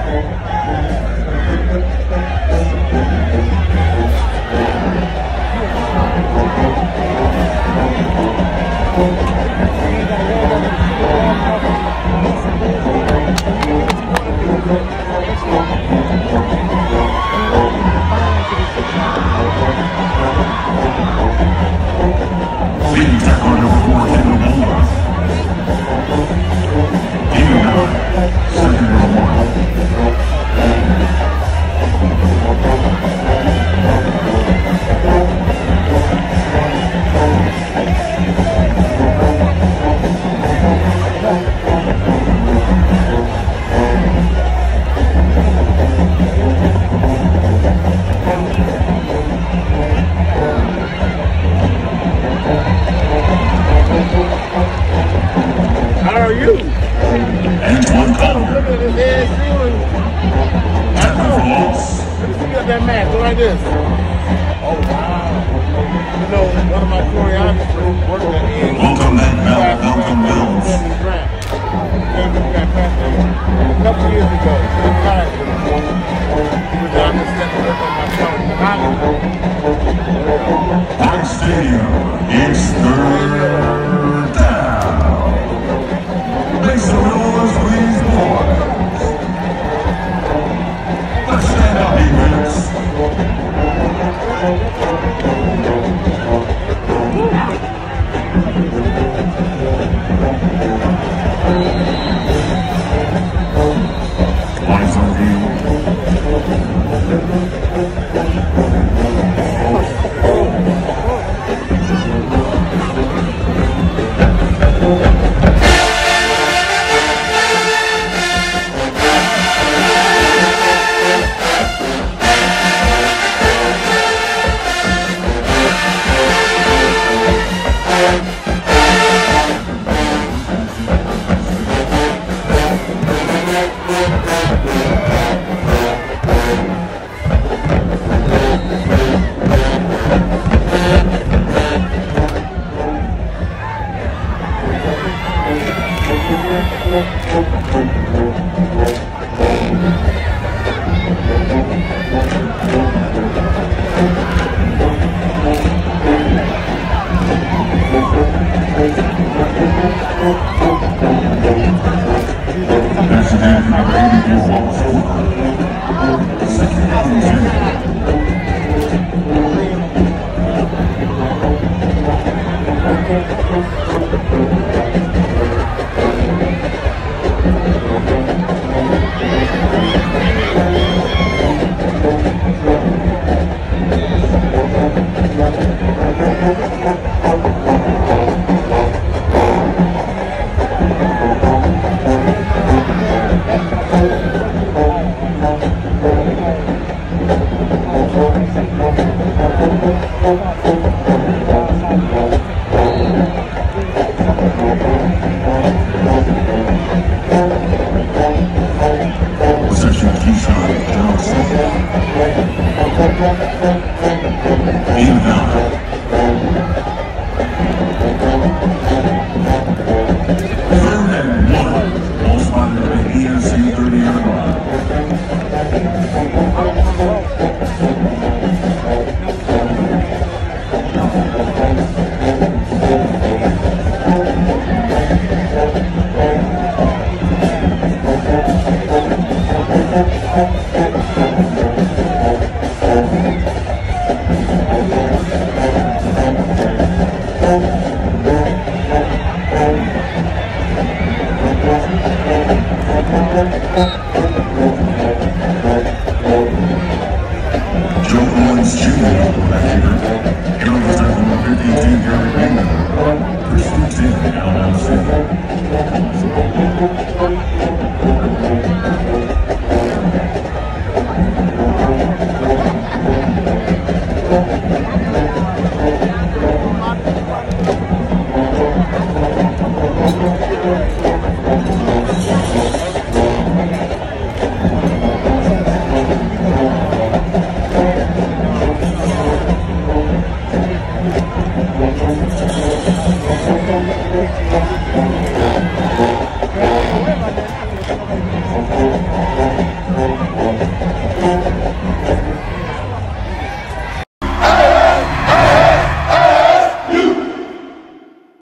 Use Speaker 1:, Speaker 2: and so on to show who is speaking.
Speaker 1: Things are going to work in the war. You know, Second World War.
Speaker 2: How are you?
Speaker 1: Antoine Calder.
Speaker 2: Look at this head ceiling. That's cool. Let me see you at that mat. Go like this. Oh, wow. You know, one of my choreographers worked at the
Speaker 1: Welcome back, Malcolm Mills.
Speaker 2: A couple years ago. He was out there setting up on my phone.
Speaker 1: Black Stadium, it's third down. Make some noise, please, boys. Let's stand up, defense. Eyes on field.